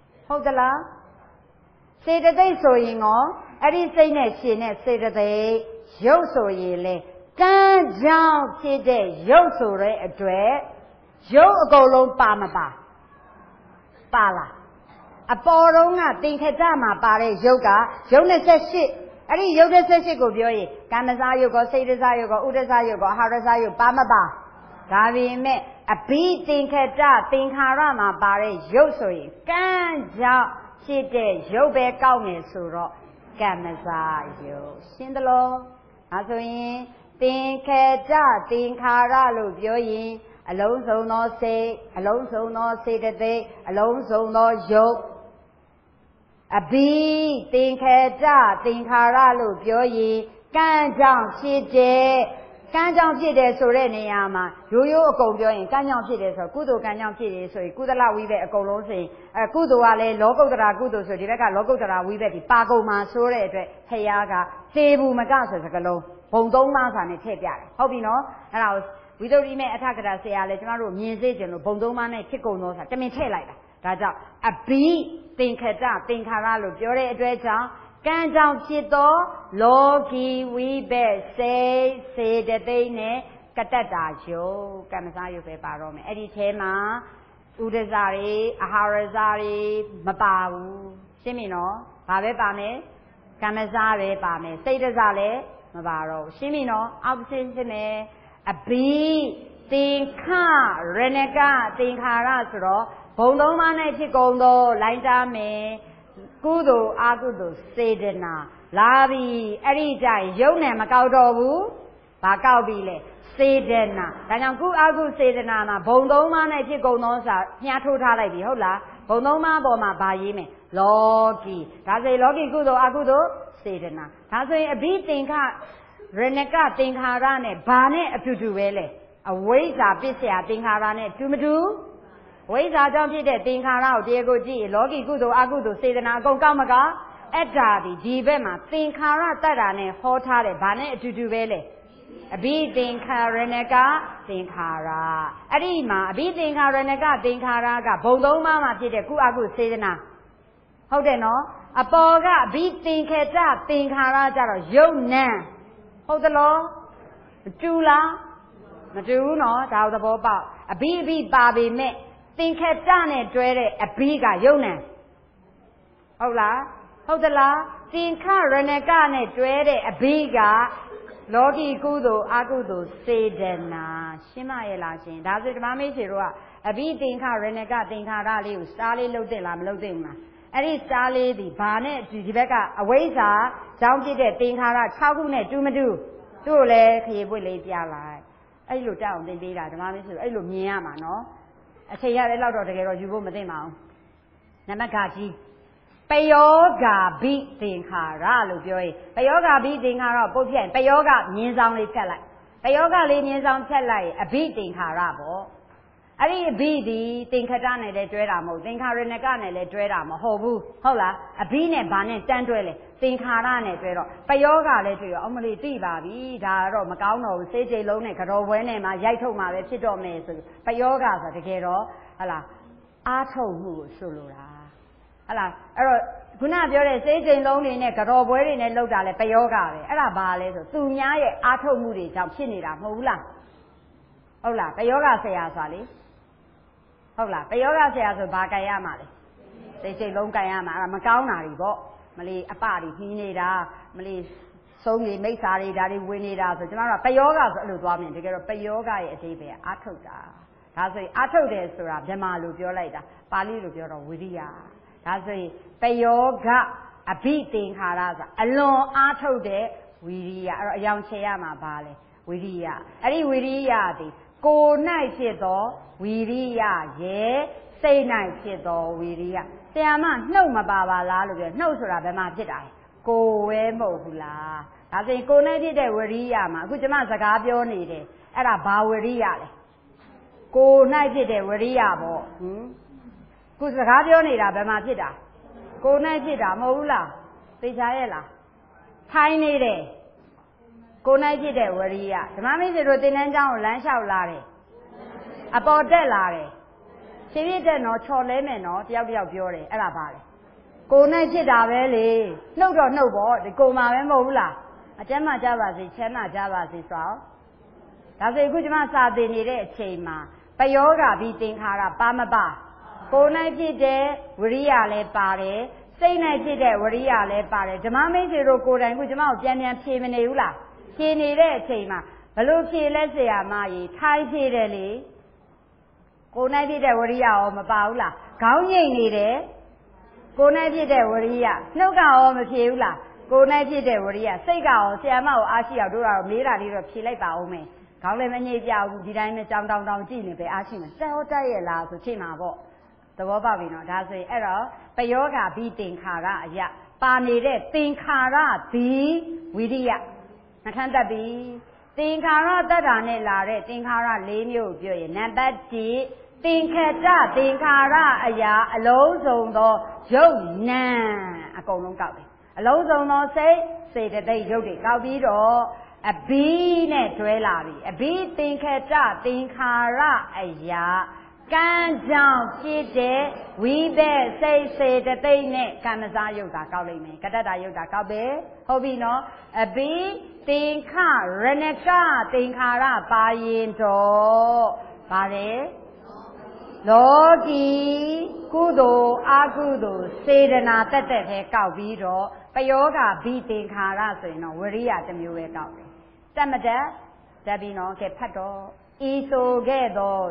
စေတသိက်ဆိုရင်ရောအဲ့ဒီစိတ်နဲ့ရှင်တဲ့စေတသိက်ရုပ်ဆိုရင်လေကံကြောင့်ဖြစ်တဲ့ရုပ်ဆိုတဲ့အတွက်ရုပ်အကုန်လုံးပါမပါလားအပေါ်တုန်းကသင်္ခတမှာပါတဲ့ရုပ်ကရုပ်28အဲ့ဒီရုပ်28ကိုပြောရင်ကာမစာရုပ်ကောစိတ်တစာရုပ်ကောဥဒ္ဒစာရုပ်ကောအာဟာရစာရုပ်ပါမပါဒါပေမဲ့အဘိသင်္ခတသင်္ခါရမှာပါတဲ့ရုပ်ဆိုရင်ကံကြောင့်ဖြစ်တဲ့ရုပ်ပဲကောက်မယ်ဆိုတော့ကမ္မစာရုပ်ရှင်းသလားဒါဆိုရင်သင်္ခတသင်္ခါရလို့ပြောရင်အလုံးစုံသောစိတ်အလုံးစုံသောစေတသိက်အလုံးစုံသောရုပ်အဘိသင်္ခတသင်္ခါရလို့ပြောရင်ကံကြောင့်ဖြစ်တဲ့ဆိုတဲ့နေရာမှာရိုးအကုန်ပြောရင်ကံကြောင့်ဖြစ်တယ်ဆိုတော့ကုသိုလ်ကံကြောင့်ဖြစ်တယ်ဆိုရင်ကုသလဝိဘက်အကုန်လုံးဆိုရင်ကုသိုလ်ကလည်းလောကုတ္တရာကုသိုလ်ဆိုဒီဘက်ကလောကုတ္တရာဝိဘက်ဒီပါကုန်မှာဆိုတဲ့အတွက်ဖယားကသေဘူးမကဆိုစကလုံးဘုံသုံးပါးစာနဲ့ထည့်ပြတယ်ဟုတ်ပြီနော်အဲ့ဒါကိုဝိသုဒ္ဓိမေအထကရာဆရာလည်းကျမတို့မြင်စေချင်လို့ဘုံသုံးပါးနဲ့ဖြစ်ကုန်သောဆိုတာတမင်ထည့်လိုက်တာဒါကြောင့်အဘိသင်္ခတသင်္ခါရလို့ပြောတဲ့အတွက်ကြောင့်ကံကြောင့်ဖြစ်သောလောကီဝိဘက်စိတ်စေတသိက်နဲ့ကတ္တတာယုတ်ကမ္မစာယုတ်ပဲပါတော့မယ်အဲ့ဒီထဲမှာဥဒ္ဒစာတွေအာဟာရစာတွေမပါဘူးရှင်းပြီနော်ဘာပဲပါမယ်ကမ္မစာပဲပါမယ်စိတ်တစာလည်းမပါတော့ဘူးရှင်းပြီနော်အောက်ရှင်းမယ်အဘိသင်္ခရဏကသင်္ခါရဆိုတော့ဘုံသုံးပါးနဲ့ဖြစ်ကုန်သောလိုင်းတာမယ်ကုသိုလ်အကုသိုလ်စေတနာလာပြီအဲ့ဒီကြိုင်ယုံနဲ့မကောက်တော့ဘူးဘာကောက်ပြီလဲစေတနာဒါကြောင့်ကုအကုစေတနာမှာဘုံသုံးပါးနဲ့ဖြစ်ကုန်သောစာမြားထိုးထားလိုက်ပြီဟုတ်လားဘုံသုံးပါးပေါ်မှာဘာရေးမယ်လောကီဒါဆိုရင်လောကီကုသိုလ်အကုသိုလ်စေတနာဒါဆိုရင်အဘိသင်္ခရဏကသင်္ခါရနဲ့ဘာနဲ့အတူပဲလဲအဝိဇ္ဇာပစ္စယသင်္ခါရနဲ့တူမတူဝိဇ္ဇာကြောင့်ဖြစ်တဲ့သင်္ခါရကိုတရားကိုကြည့်လောကီကုသိုလ်အကုသိုလ်စေတနာအကုန်ကောက်မကောက်အဲ့ဒါဒီဘက်မှာသင်္ခါရတတ်တာနဲ့ဟောထားတယ်ဘာနဲ့အတူပဲလဲအဘိသင်္ခါရဏကသင်္ခါရအဲ့ဒီမှာအဘိသင်္ခါရဏကသင်္ခါရကဘုံသုံးပါးမှာဖြစ်တဲ့ကုအကုစေတနာဟုတ်တယ်နော်အပေါ်ကအဘိသင်္ခတသင်္ခါရကြတော့ယုတ်နံဟုတ်သလားမတူလားမတူဘူးနော်ဒါသဘောပေါက်အဘိပါပေမဲ့သင်္ခတနဲ့တွဲတဲ့အဘိကယုတ်နံဟုတ်လားဟုတ်သလားသင်္ခရဏကနဲ့တွဲတဲ့အဘိကလောကီကုသိုလ်အကုသိုလ်စေတနာရှင်းမရဲ့လားရှင်ဒါဆိုဓမ္မမိတ်ဆွေတို့ကအဘိသင်္ခရဏကသင်္ခါရလေးကိုစားလေးလှုပ်တဲ့လားမလှုပ်တဲ့ဘူးလားအဲ့ဒီစားလေးဒီဘာနဲ့ဒီဘက်ကအဝိဇ္ဇာကြောင့်ဖြစ်တဲ့သင်္ခါရ6ခုနဲ့တူမတူသူ့ကိုလည်းခရီးပွေလေးပြလိုက်အဲ့လိုတောက်အောင်သင်ပေးတာဓမ္မမိတ်ဆွေအဲ့လိုမြင်ရမှာနော်အချိန်ရတဲ့လောက်တော့တကယ်တော့ယူဖို့မသိပါဘူးနံပါတ်ကကြီးပယောဂါဘိသင်္ခါရလို့ပြောရင်ပယောဂါဘိသင်္ခါရပုတ်ဖြတ်ရင်ပယောဂမြင်းဆောင်လေးဖြတ်လိုက်ပယောဂလေးမြင်းဆောင်ဖြတ်လိုက်ရင်အဘိသင်္ခါရပေါ့အဲ့ဒီအဘိဒီသင်္ခတနဲ့လည်းတွဲတာမဟုတ်သင်္ခါရဏကနဲ့လည်းတွဲတာမဟုတ်ဘူးဟုတ်လားအဘိနဲ့ဘာနဲ့တန်းတွဲလဲသင်္ခါရနဲ့တွဲတော့ပယောဂလည်းတွေ့ရောအမလီသိပါပြီဒါတော့မကောင်းတော့ဘူးစေးချိန်လုံးနဲ့ကြောပွဲနဲ့မှရိုက်ထုတ်မှာပဲဖြစ်တော့မယ်ဆိုပယောဂဆိုတကယ်တော့ဟလာအားထုတ်မှုကိုဆိုလိုတာဟလာအဲ့တော့ခုနပြောတဲ့စေးချိန်လုံးတွေနဲ့ကြောပွဲတွေနဲ့လောက်တာလဲပယောဂပဲအဲ့ဒါဘာလဲဆိုသူများရဲ့အားထုတ်မှုတွေကြောင့်ဖြစ်နေတာမဟုတ်ဘူးလားဟုတ်လားပယောဂဆရာဆိုတာလေဟုတ်လားပယောဂဆရာဆိုဘာကြိုင်ရမှာလဲစိတ်လုံးကြိုင်ရမှာအဲ့ဒါမကောင်းတာတွေပေါ့မလီအပတွေနှီးနေတာမလီဆုံးတွေမိစ္ဆာတွေဒါတွေဝင်နေတာဆိုကျွန်တော်ကပယောဂဆိုအဲ့လိုသွားမြင်တကယ်တော့ပယောဂရဲ့အသေးပဲအာထုတ်တာဒါဆိုရင်အာထုတ်တယ်ဆိုတာဗမာလိုပြောလိုက်တာပါဠိလိုပြောတော့ဝိရိယဒါဆိုရင်ပယောဂအဘိသင်္ခါရဆိုအလွန်အာထုတ်တဲ့ဝိရိယအဲ့တော့အယောင်ချေရမှာပါလေဝိရိယအဲ့ဒီဝိရိယသည်ကိုယ်၌ဖြစ်သောဝီရိယရဲ့စိတ်၌ဖြစ်သောဝီရိယဆရာမနှုတ်မပါပါလားလို့ပြောနှုတ်ဆိုတာဘယ်မှာဖြစ်တာလဲကိုယ်ဝဲမဟုတ်ဘူးလားဒါဆိုရင်ကိုယ်နဲ့ဖြစ်တဲ့ဝီရိယမှာအခုကျမစကားပြောနေတယ်အဲ့ဒါဘာဝီရိယလဲကိုယ်၌ဖြစ်တဲ့ဝီရိယပေါ့ခုစကားပြောနေတာဘယ်မှာဖြစ်တာကိုယ်၌ဖြစ်တာမဟုတ်ဘူးလားသိချရဲ့လားထိုင်းနေတယ်ကိုယ်၌ဖြစ်တဲ့ဝရိယဓမ္မမိတ်ဆွေတို့သင်တန်းကျောင်းကိုလမ်းလျှောက်လာတယ်အပေါ်တက်လာတယ်ခြေပြည့်တက်တော့ချော်လဲမယ်နော်တယောက်တယောက်ပြောတယ်အဲ့ဒါပါလေကိုယ်နဲ့ဖြစ်တာပဲလေနှုတ်တော့နှုတ်ပေါ့ဒီကိုယ်မှာပဲမဟုတ်ဘူးလားအကျမ်းမှကြပါစေချမ်းသာကြပါစေဆိုတော့ဒါဆိုအခုကျမစာသင်နေတဲ့အချိန်မှာပယောဂဘိသင်္ခါရပါမပါကိုယ်နဲ့ဖြစ်တဲ့ဝရိယလည်းပါတယ်စိတ်နဲ့ဖြစ်တဲ့ဝရိယလည်းပါတယ်ဓမ္မမိတ်ဆွေတို့ကိုယ်တိုင်ခုကျမကိုပြန်ဖြေမနေဘူးလားဖြေနေတဲ့အချိန်မှာဘလို့ဖြေလဲဆရာမကြီးထိုင်းဖြေတယ်လေကိုယ်နဲ့ဖြစ်တဲ့ဝရိယရောမပါဘူးလားခေါင်းငိမ့်နေတယ်ကိုယ်နဲ့ဖြစ်တဲ့ဝရိယနှုတ်ကရောမဖြေဘူးလားကိုယ်နဲ့ဖြစ်တဲ့ဝရိယစိတ်ကရောဆရာမကိုအားရှိအောင်တို့ကတော့မေးတာလေးတော့ဖြေလိုက်ပါဦးမယ်ခေါင်းလည်းမငိမ့်ပြဘူးဒီတိုင်းနဲ့ကြောင်တောင်ကြည့်နေပဲအားရှိမယ်တက်ဟောတက်ရဲ့လားဆိုချိန်မှာပေါ့သဘောပေါက်ပြီနော်ဒါဆိုရင်အဲ့တော့ပယောဂဘိသင်္ခါရအယပါနေတဲ့သင်္ခါရသည်ဝိရိယနှခမ်းတက်ပြီသင်္ခါရတတ္တာနဲ့လာတဲ့သင်္ခါရ၄မျိုးပြောရင်နံပါတ်1သင်္ခတသင်္ခါရအရာအလုံးစုံသောရုပ်နာအကုန်လုံးကောက်တယ်အလုံးစုံသောစိတ်စေတသိက်ရုပ်တွေကောက်ပြီးတော့အဘိနဲ့တွဲလာပြီအဘိသင်္ခတသင်္ခါရအရာကံကြောင့်ဖြစ်တဲ့ဝိဘက်စိတ်စေတသိက်နဲ့ကံမစားရုပ်တာကောက်လိုက်မယ်ကတ္တတာရုပ်တာကောက်ပဲဟုတ်ပြီနော်အဘိသင်္ခရဏကသင်္ခါရပါရင်တော့ပါတယ်လောကီကုသိုလ်အကုသိုလ်စေတနာတက်ပဲကောက်ပြီးတော့ပယောဂဘိသင်္ခါရဆိုရင်တော့ဝရိယတစ်မျိုးပဲကောက်တယ်တက်မတက်ပြီးနော်ကဲဖတ်တော့ဤဆိုခဲ့တော့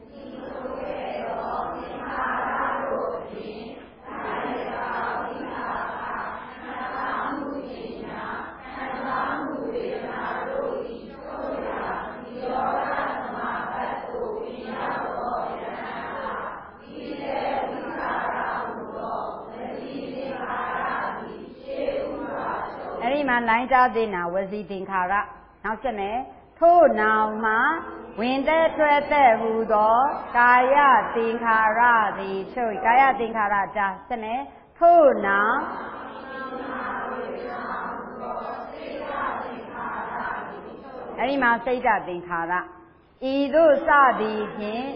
မှာလိုင်းကြားသိနာဝစီသင်္ခါရနောက်ဆက်မယ်ထို့နောင်မှာဝင်သက်ထွက်သက်ဟူသောကာယသင်္ခါရသည်ချုပ်ကာယသင်္ခါရတာဆက်မယ်ထို့နောင်အဲ့ဒီမှာစိတ်ဓာတ်သင်္ခါရဤသို့စသည်ဖြင့်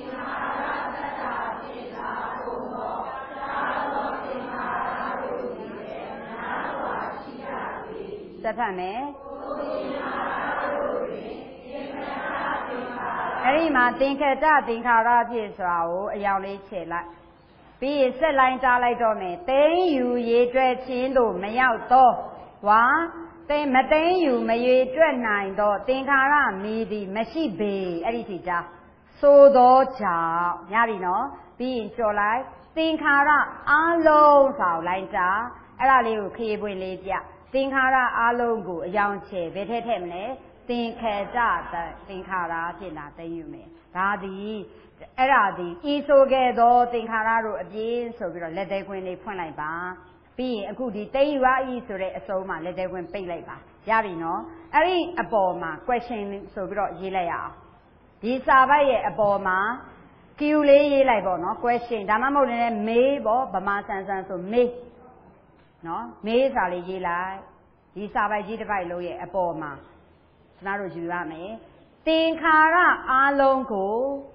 ဆက်ဖတ်မယ်အဲ့ဒီမှာသင်္ခတသင်္ခါရဖြစ်ဆိုတာကိုအယောင်လေးခြေလိုက်ပြီးရင်ဆက်လိုင်းကြားလိုက်တော့မယ်သိမ့်ယူရေတွဲခြင်းတို့မရောက်သောဝါမသိမ်းယူမရေတွက်နိုင်သောသင်္ခါရမီသည်မရှိပေအဲ့ဒီထိကြားဆိုသောကြောင့်ရပြီနော်ပြီးရင်ကြော်လိုက်သင်္ခါရအလုံးဆောင်လိုက်တာအဲ့ဒါလေးကိုခရီးပွင့်လေးပြသင်္ခါရအလုံးကိုအယောင်ချေဘယ်ထည့်မလဲသင်္ခေတသင်္ခါရဖြစ်လာသိယူမယ်ဒါသည်အဲ့ဒါသည်ဤဆိုခဲ့သောသင်္ခါရတို့အပြင်းဆိုပြီးတော့လက်သေးခွင်းလေးဖွင့်လိုက်ပါပြီးရင်အခုဒီသိယူရဤဆိုတဲ့အစုံမှာလက်သေးခွင်းပိတ်လိုက်ပါရပြီနော်အဲ့ဒီအပေါ်မှာ question ဆိုပြီးတော့ရေးလိုက်ရအောင်ဒီစာပိုက်ရဲ့အပေါ်မှာ Q လေးရေးလိုက်ပေါ့နော် question ဒါမှမဟုတ်လည်းမေးပေါ့ဗမာဆန်ဆန်ဆိုမေးနော်မေးစာလေးရေးလိုက်ဒီစာပိုက်ကြီးတစ်ပိုက်လုံးရဲ့အပေါ်မှာကျွန်တော်တို့ယူရမယ်သင်္ခါရအလုံးကို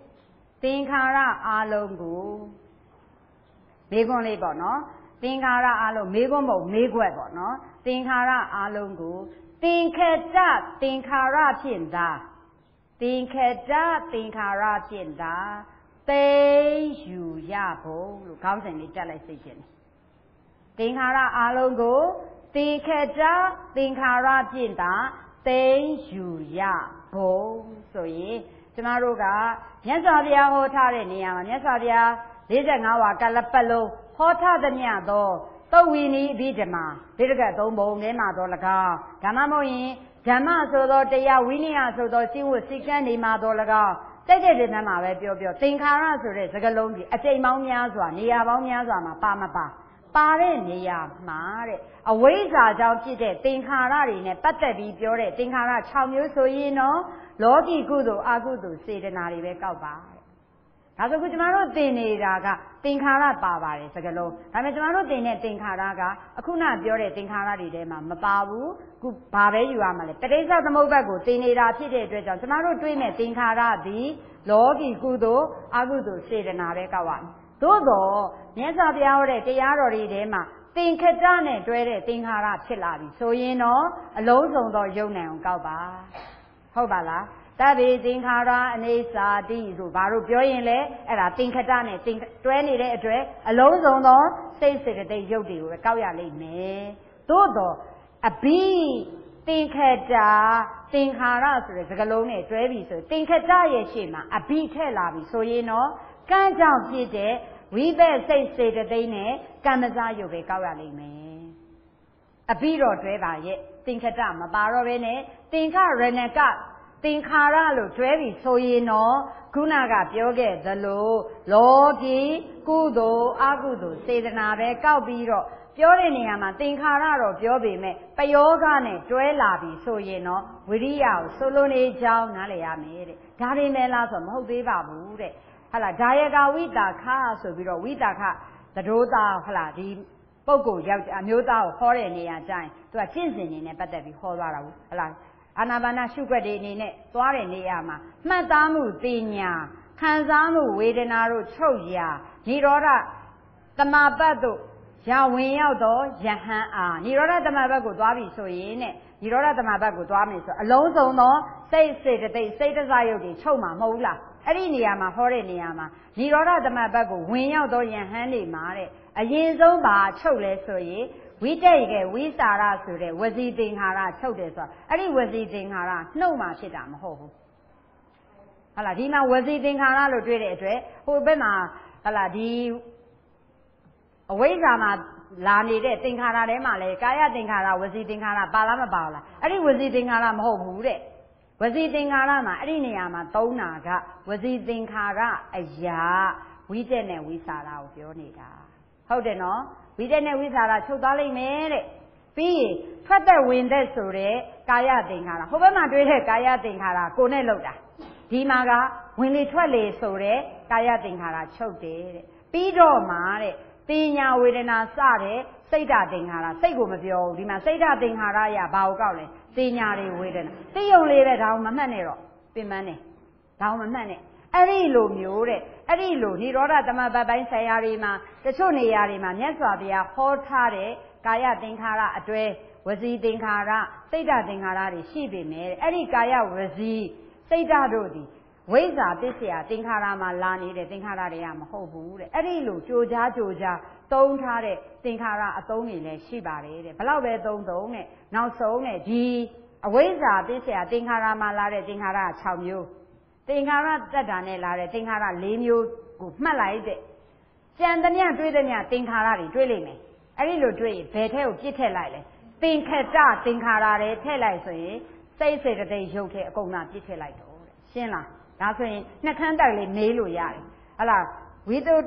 မေးခွန်းလေးပေါ့နော်သင်္ခါရအလုံးမေးခွန်းမဟုတ်မေးခွက်ပေါ့နော်သင်္ခါရအလုံးကိုသင်္ခေတသင်္ခါရဖြင့်သာသင်္ခေတသင်္ခါရဖြင့်သာသိယူရဖို့လို့ခေါင်းစဉ်လေးတက်လိုက်စိတ်ချင်တယ်သင်္ခါရအလုံးကိုသင်္ခေတသင်္ခါရဖြင့်သာသိယူရဖို့ဆိုရင်ကျမတို့ကမြတ်စွာဘုရားဟောထားတဲ့နေရာမှာမြတ်စွာဘုရား45ဝါကလပတ်လုံးဟောထားသမျှသောသုတ်ဝီနီအဘိဓမ္မာဒီတကသုံးပုံထဲမှာတော့၎င်းဓမ္မမဟုတ်ရင်ဓမ္မဆိုသောတရားဝိနည်းဆိုသောကျင့်ဝတ်စည်းကမ်းတွေမှာတော့၎င်းတိတ်တဲ့ဒီမှာပဲပြောသင်္ခါရဆိုတဲ့စကားလုံးကြီးအကျိန်ပေါင်းများစွာနေရာပေါင်းများစွာမှာပါတဲ့နေရာမှာတဲ့အဝိဇ္ဇာကြောင့်ဖြစ်တဲ့သင်္ခါရတွေနဲ့ပတ်သက်ပြီးပြောတဲ့သင်္ခါရ6မျိုးဆိုရင်တော့လောကီကုသိုလ်အကုသိုလ်စေတနာတွေပဲကောက်ပါဒါဆိုခုကျမတို့သင်နေတာကသင်္ခါရပါပါတယ်စကားလုံးဒါပေမဲ့ကျမတို့သင်တဲ့သင်္ခါရကအခုနပြောတဲ့သင်္ခါရတွေထဲမှာမပါဘူးခုဘာပဲယူရမှာလဲပဋိစ္စသမုပ္ပါဒ်ကိုသင်နေတာဖြစ်တဲ့အတွက်ကြောင့်ကျမတို့တွေးမဲ့သင်္ခါရသည်လောကီကုသိုလ်အကုသိုလ်စေတနာပဲကောက်ရမယ်သို့တော့မြတ်စွာဘုရားဟောတဲ့တရားတော်တွေထဲမှာသင်္ခတနဲ့တွဲတဲ့သင်္ခါရဖြစ်လာပြီဆိုရင်တော့အလုံးစုံသောယုံနိုင်အောင်ကောက်ပါဟုတ်ပါလားတဗ္ဗေသင်္ခါရအနေစာတိဆိုဘာလို့ပြောရင်လဲအဲ့ဒါသင်္ခတနဲ့တွဲနေတဲ့အတွက်အလုံးစုံသောစိတ်စေတသိက်ရုပ်တွေကိုပဲကောက်ရလိမ့်မယ်သို့တော့အဘိသင်္ခတသင်္ခါရဆိုတဲ့စကားလုံးနဲ့တွဲပြီဆိုသင်္ခတရဲ့ရှေ့မှာအဘိထည့်လာပြီဆိုရင်တော့ကံကြောင့်ဖြစ်တဲ့ဝိဘက်စိတ်စေတသိက်နဲ့ကမ္မဇရုပ်ပဲကောက်ရလိမ့်မယ်အဘိတော့တွဲပါရဲ့သင်္ခတမပါတော့ဘဲနဲ့သင်္ခရဏကသင်္ခါရလို့တွဲပြီးဆိုရင်တော့ခုနကပြောခဲ့သလိုလောကီကုသိုလ်အကုသိုလ်စေတနာပဲကောက်ပြီးတော့ပြောတဲ့နေရာမှာသင်္ခါရတော့ပြောပေမဲ့ပယောဂနဲ့တွဲလာပြီးဆိုရင်တော့ဝိရိယကိုဆိုလိုနေကြောင်းနားလည်ရမယ်တဲ့ဒါပေမဲ့လားဆိုမဟုတ်သေးပါဘူးတဲ့ဟလာဒါယကဝိတာခဆိုပြီးတော့ဝိတာခသဒ္ဓိုးသားဟလာဒီပုဂ္ဂိုလ်ယောက်ျားအမျိုးသားကိုဟောတဲ့နေရာကျရင်သူကကျင့်စဉ်နေနဲ့ပတ်သက်ပြီးဟောသွားတာဘူးဟလာအာနာပါနရှုွက်တွေအနေနဲ့သွားတဲ့နေရာမှာမှတ်သားမှုသိညာခံစားမှုဝေဒနာတို့ချုပ်ရာនិရောဓတမပတ်တို့ရဝင်ရောက်သောယဟန်အားនិရောဓတမပတ်ကိုသွားပြီဆိုရင်နဲ့និရောဓတမပတ်ကိုသွားမယ်ဆိုအလုံးစုံသောစိတ်စေတသိက်စိတ်တစားရုပ်တွေချုပ်မှာမဟုတ်လားအဲ့ဒီနေရာမှာဟောတဲ့နေရာမှာនិရောဓတမပတ်ကိုဝင်ရောက်သောယဟန်တွေမှာတဲ့အရင်ဆုံးပါချုပ်လဲဆိုရင်ဝိတက်ရေဝိစာရဆိုတဲ့ဝစီသင်္ခါရချုပ်တယ်ဆိုတော့အဲ့ဒီဝစီသင်္ခါရနှုတ်မှဖြစ်တာမဟုတ်ဘူးဟုတ်လားဒီမှာဝစီသင်္ခါရလို့တွေ့တဲ့အတွက်ဟိုဘက်မှာဟုတ်လားဒီအဝိဇ္ဇာမှာလာနေတဲ့သင်္ခါရထဲမှာလေကာယသင်္ခါရဝစီသင်္ခါရပါလားမပါလားအဲ့ဒီဝစီသင်္ခါရမဟုတ်ဘူးတဲ့ဝစီသင်္ခါရမှာအဲ့ဒီနေရာမှာသုံးတာကဝစီသင်္ခါရအရာဝိတက်နဲ့ဝိစာရကိုပြောနေတာဟုတ်တယ်နော်ဝိတက်နဲ့ဝိစာရချုပ်သွားလိမ့်မယ်တဲ့ပြီးရင်ထွက်သက်ဝင်သက်ဆိုတဲ့ကာယသင်္ခါရဟိုဘက်မှာတွေ့တဲ့ကာယသင်္ခါရကိုနဲ့လောက်တာဒီမှာကဝင်လေထွက်လေဆိုတဲ့ကာယသင်္ခါရချုပ်တယ်တဲ့ပြီးတော့မှတဲ့တင်ညာဝေဒနာစတဲ့စိတ်ဓာတ်သင်္ခါရစိတ်ကိုမပြောဘူးဒီမှာစိတ်ဓာတ်သင်္ခါရရဘာကိုကောက်လဲတင်ညာတွေဝေဒနာသိယုံလေးပဲဒါအောင်မမှတ်နဲ့တော့ပင်ပန်းနေဒါအောင်မမှတ်နဲ့အဲ့ဒီလိုမျိုးတဲ့အဲ့ဒီလိုនិရောဓသမဘတ်ပိုင်းဆရာတွေမှာတချို့နေရာတွေမှာမြတ်စွာဘုရားဟောထားတဲ့ကာယသင်္ခါရအတွဲဝစီသင်္ခါရစိတ်ဓာတ်သင်္ခါရတွေရှိပေမဲ့အဲ့ဒီကာယဝစီစိတ်ဓာတ်တို့သည်ဝိဇ္ဇာပစ္စယသင်္ခါရမှာလာနေတဲ့သင်္ခါရတွေကမဟုတ်ဘူးတဲ့အဲ့ဒီလိုကြိုကြားသုံးထားတဲ့သင်္ခါရအသုံးတွေလည်းရှိပါတယ်တဲ့ဘလောက်ပဲသုံးတဲ့နောက်ဆုံးတဲ့ဒီအဝိဇ္ဇာပစ္စယသင်္ခါရမှာလာတဲ့သင်္ခါရ6မျိုးသင်္ခါရတတ္တာနဲ့လာတဲ့သင်္ခါရ4မျိုးကိုမှတ်လိုက်တဲ့ကြံသမျှတွေးသမျှသင်္ခါရတွေတွေးလိမ့်မယ်အဲ့ဒီလိုတွေးရင်ဘယ်ထဲကိုပြစ်ထည့်လိုက်လဲသင်္ခတသင်္ခါရတွေထည့်လိုက်ဆိုရင်စိတ်စေတသိက်ရုပ်ထဲအကုန်လုံးပြစ်ထည့်လိုက်တော့တဲ့ရှင်းလားဒါဆိုရင်နှခမ်းတိုက်လေးမေးလို့ရတယ်ဟလာဝိသု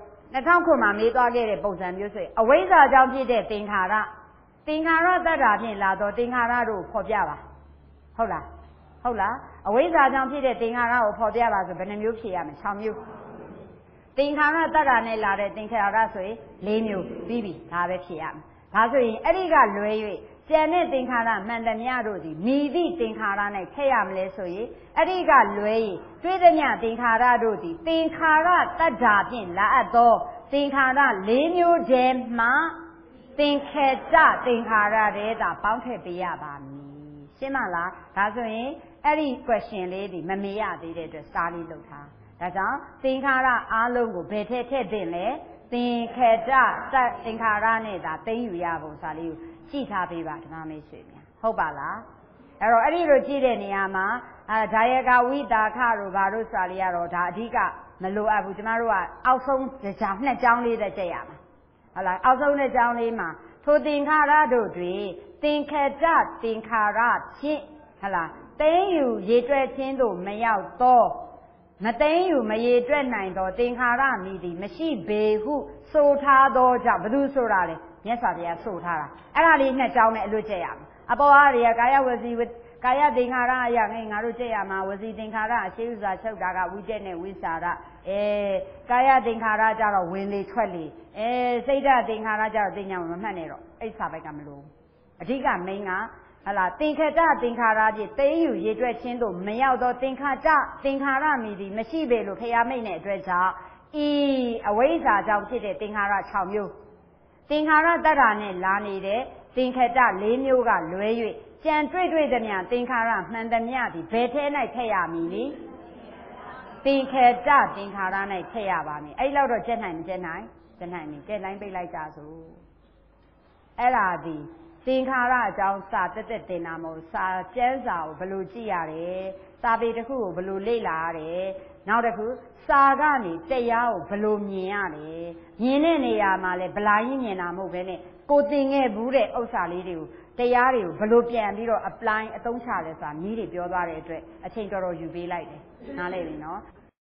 2000မှာမေးသွားခဲ့တဲ့ပုံစံမျိုးဆိုရင်အဝိဇ္ဇာကြောင့်ဖြစ်တဲ့သင်္ခါရတတ္တာဖြင့်လာတော့သင်္ခါရတို့ဖော်ပြပါဟုတ်လားအဝိဇ္ဇာကြောင့်ဖြစ်တဲ့သင်္ခါရကိုဖော်ပြပါဆိုဘယ်နှမျိုးဖြေရမလဲ6မျိုးသင်္ခါရတတ္တာနဲ့လာတဲ့သင်္ခါရဆိုရင်4မျိုးပြီးပြီဒါပဲဖြေရမယ်ဒါဆိုရင်အဲ့ဒီကလွဲ၍ကျန်တဲ့သင်္ခါရမှန်သမျှတို့သည်မိသည့်သင်္ခါရ၌ထည့်ရမလဲဆိုရင်အဲ့ဒီကလွဲ၍တွေးသမျှသင်္ခါရတို့သည်သင်္ခါရတတ္တာဖြင့်လာအပ်သောသင်္ခါရ4မျိုးတည်းမှသင်္ခေတသင်္ခါရတဲ့သာပေါင်းထည့်ပေးရပါမည်ရှင်းမလားဒါဆိုရင်အဲ့ဒီ question လေးဒီမမေ့ရသေးတဲ့အတွက်စာလေးလုပ်ထားဒါကြောင့်သင်္ခါရအားလုံးကိုဘယ်ထည့်သင့်လဲသင်္ခေတသင်္ခါရနဲ့သာသိယူရပုံစာလေးကိုကြည့်ထားပေးပါဓမ္မမိတ်ဆွေများဟုတ်ပါလားအဲ့တော့အဲ့ဒီလိုကြည့်တဲ့နေရာမှာဒါယကဝိတာခတို့ဘာတို့စာလေးကတော့ဒါအဓိကမလိုအပ်ဘူးကျမတို့ကအောက်ဆုံးကြောင်း2ကြောင်းလေးသက်ကြည့်ရမှာဟုတ်လားအောက်ဆုံး2ကြောင်းလေးမှာထိုသင်္ခါရတို့တွင်သင်္ခေတသင်္ခါရဖြင့်ဟုတ်လားသိမ့်ယူရေတွက်ခြင်းတို့မရောက်သောမသိမ့်ယူမရေတွက်နိုင်သောသင်္ခါရမည်သည်မရှိပေဟုဆိုထားသောကြောင့်ဘယ်သူဆိုတာလဲမြတ်စွာဘုရားဆိုထားတာအဲ့ဒါလေး2ကြောင်းနဲ့အလွတ်ကျက်ရမှာအပေါ်အားတွေကကာယဝစီကာယသင်္ခါရအရာငါတို့ကျက်ရမှာဝစီသင်္ခါရအရှိဥစွာချုပ်တာကဝိတက်နဲ့ဝိစာရကာယသင်္ခါရကြတော့ဝင်လေထွက်လေစိတ်ဓာတ်သင်္ခါရကြတော့သိညာမမှတ်နဲ့တော့အဲ့စာပိုက်ကမလို့အဓိကမိန်းကဟလာသင်္ခတသင်္ခါရဖြင့်သိယူရေတွက်ခြင်းတို့မရောက်သောသင်္ခတသင်္ခါရမည်သည်မရှိပေလို့ဖရာမိတ်နဲ့အတွက်ကြောင့်ဤအဝိဇ္ဇာကြောင့်ဖြစ်တဲ့သင်္ခါရ6မျိုးသင်္ခါရတတ္တာနဲ့လာနေတဲ့သင်္ခတ4မျိုးကလွဲ၍ကြံတွေ့သမျှသင်္ခါရမှန်သမျှသည်ဘယ်ထဲ၌ထည့်ရမည်နည်းသင်္ခတသင်္ခါရ၌ထည့်ရပါမည်အဲ့လောက်တော့ကျက်နိုင်မကျက်နိုင်ကျက်နိုင်ပြီကျက်တိုင်းပိတ်လိုက်ကြစို့အဲ့ဒါဒီသင်္ခါရအကြောင်းစာတက်တင်တာမဟုတ်စာကျမ်းစာကိုဘယ်လိုကြည့်ရတယ်စာပေတစ်ခုကိုဘယ်လိုလေ့လာရတယ်နောက်တစ်ခုစာကနေတရားကိုဘယ်လိုမြင်ရတယ်မြင်တဲ့နေရာမှာလဲဗလာကြီးမြင်တာမဟုတ်ဘဲနဲ့ကိုသင်ခဲ့ဘူးတဲ့ဥစ္စာလေးတွေကိုတရားတွေကိုဘယ်လိုပြန်ပြီးတော့ apply အသုံးချလဲဆိုတာနည်းတွေပြောသွားတဲ့အတွက်အချိန်တော်တော်ယူပေးလိုက်တယ်နားလည်ပြီနော်